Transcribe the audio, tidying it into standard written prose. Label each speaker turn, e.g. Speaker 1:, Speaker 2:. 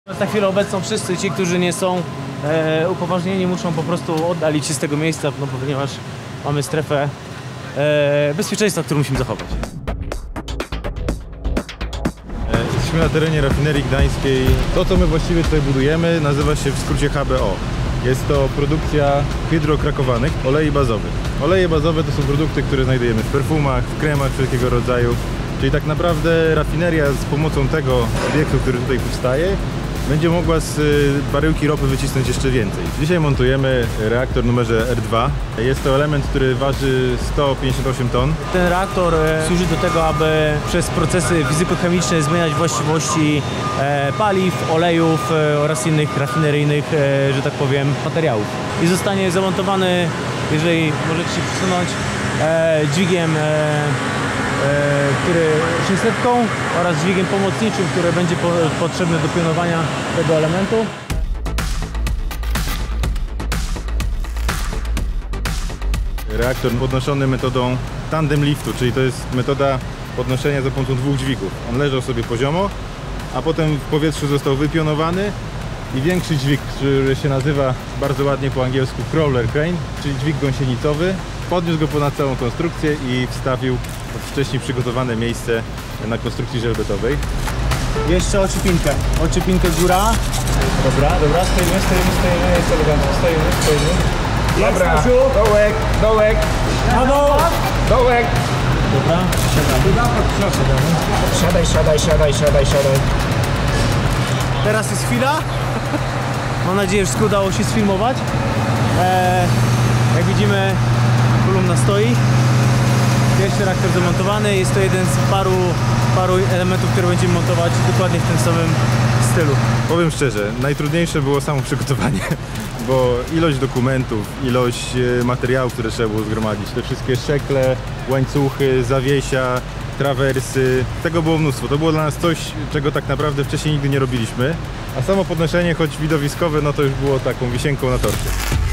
Speaker 1: Na chwilę obecną wszyscy ci, którzy nie są upoważnieni, muszą po prostu oddalić się z tego miejsca, no, ponieważ mamy strefę bezpieczeństwa, którą musimy zachować.
Speaker 2: Jesteśmy na terenie rafinerii gdańskiej. To, co my właściwie tutaj budujemy, nazywa się w skrócie HBO. Jest to produkcja hydrokrakowanych olei bazowych. Oleje bazowe to są produkty, które znajdujemy w perfumach, w kremach wszelkiego rodzaju. Czyli tak naprawdę rafineria z pomocą tego obiektu, który tutaj powstaje, będzie mogła z baryłki ropy wycisnąć jeszcze więcej. Dzisiaj montujemy reaktor numerze R2. Jest to element, który waży 158 ton.
Speaker 1: Ten reaktor służy do tego, aby przez procesy fizykochemiczne zmieniać właściwości paliw, olejów oraz innych rafineryjnych, że tak powiem, materiałów. I zostanie zamontowany, jeżeli możecie się przesunąć, dźwigiem który 600 oraz dźwigiem pomocniczym, który będzie potrzebny do pionowania tego elementu.
Speaker 2: Reaktor podnoszony metodą tandem liftu, czyli to jest metoda podnoszenia za pomocą dwóch dźwigów. On leżał sobie poziomo, a potem w powietrzu został wypionowany i większy dźwig, który się nazywa bardzo ładnie po angielsku crawler crane, czyli dźwig gąsienicowy, podniósł go ponad całą konstrukcję i wstawił w wcześniej przygotowane miejsce na konstrukcji żelbetowej.
Speaker 1: Jeszcze oczepinkę góra. Dobra, stoimy, jest elegancko, stoimy.
Speaker 3: Dobra, dołek,
Speaker 1: Na dół!
Speaker 3: dołek.
Speaker 1: Dobra,
Speaker 3: Siadaj.
Speaker 1: teraz jest chwila. Mam nadzieję, że udało się sfilmować. Jak widzimy, kolumna stoi. Pierwszy reaktor zamontowany. Jest to jeden z paru elementów, które będziemy montować dokładnie w tym samym stylu.
Speaker 2: Powiem szczerze, najtrudniejsze było samo przygotowanie, bo ilość dokumentów, ilość materiałów, które trzeba było zgromadzić, te wszystkie szekle, łańcuchy, zawiesia, trawersy, tego było mnóstwo. To było dla nas coś, czego tak naprawdę wcześniej nigdy nie robiliśmy, a samo podnoszenie, choć widowiskowe, no to już było taką wisienką na torcie.